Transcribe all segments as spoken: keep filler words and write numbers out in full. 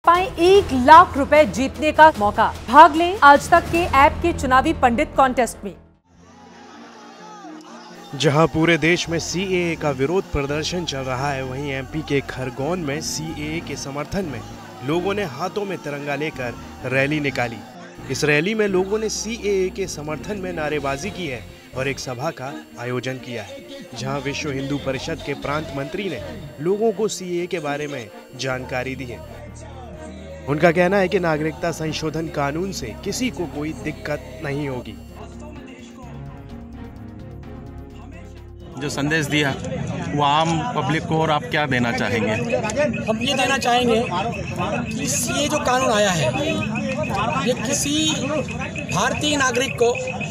पाए एक लाख रुपए जीतने का मौका। भाग लें आज तक के ऐप के चुनावी पंडित कॉन्टेस्ट में। जहां पूरे देश में सी ए ए का विरोध प्रदर्शन चल रहा है, वहीं एम पी के खरगोन में सी ए ए के समर्थन में लोगों ने हाथों में तिरंगा लेकर रैली निकाली। इस रैली में लोगों ने सी ए ए के समर्थन में नारेबाजी की है और एक सभा का आयोजन किया है, जहां विश्व हिंदू परिषद के प्रांत मंत्री ने लोगों को सी ए ए के बारे में जानकारी दी है। उनका कहना है कि नागरिकता संशोधन कानून से किसी को कोई दिक्कत नहीं होगी। जो संदेश दिया वो आम पब्लिक को, और आप क्या देना चाहेंगे? हम ये देना चाहेंगे कि ये जो कानून आया है ये किसी भारतीय नागरिक को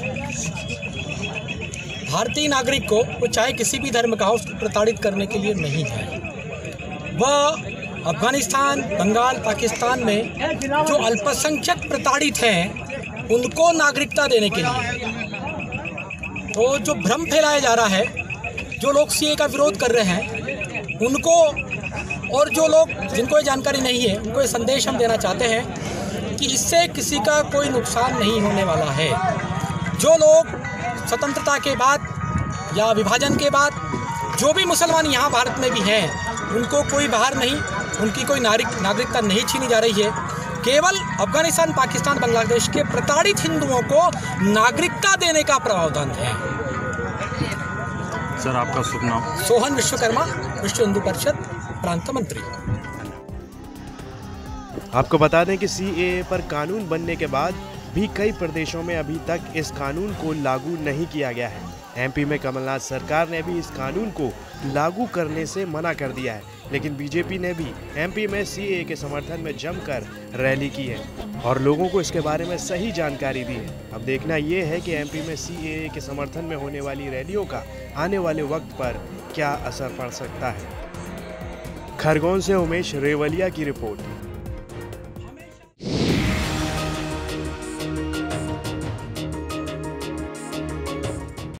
भारतीय नागरिक को वो चाहे किसी भी धर्म का हो, उसको प्रताड़ित करने के लिए नहीं है। वह अफगानिस्तान, बंगाल, पाकिस्तान में जो अल्पसंख्यक प्रताड़ित हैं उनको नागरिकता देने के लिए। तो जो भ्रम फैलाया जा रहा है, जो लोग सी ए का विरोध कर रहे हैं उनको, और जो लोग जिनको ये जानकारी नहीं है उनको ये संदेश हम देना चाहते हैं कि इससे किसी का कोई नुकसान नहीं होने वाला है। जो लोग स्वतंत्रता के बाद या विभाजन के बाद जो भी मुसलमान यहाँ भारत में भी हैं उनको कोई बाहर नहीं, उनकी कोई नागरिक नागरिकता नहीं छीनी जा रही है। केवल अफगानिस्तान, पाकिस्तान, बांग्लादेश के प्रताड़ित हिंदुओं को नागरिकता देने का प्रावधान है। सर, आपका शुभ नाम? सोहन विश्वकर्मा, विश्व हिंदू परिषद प्रांत मंत्री। आपको बता दें कि सी ए ए पर कानून बनने के बाद भी कई प्रदेशों में अभी तक इस कानून को लागू नहीं किया गया है। एम पी में कमलनाथ सरकार ने भी इस कानून को लागू करने से मना कर दिया है, लेकिन बी जे पी ने भी एम पी में सी ए ए के समर्थन में जमकर रैली की है और लोगों को इसके बारे में सही जानकारी दी है। अब देखना ये है कि एम पी में सी ए ए के समर्थन में होने वाली रैलियों का आने वाले वक्त पर क्या असर पड़ सकता है। खरगोन से उमेश रेवलिया की रिपोर्ट।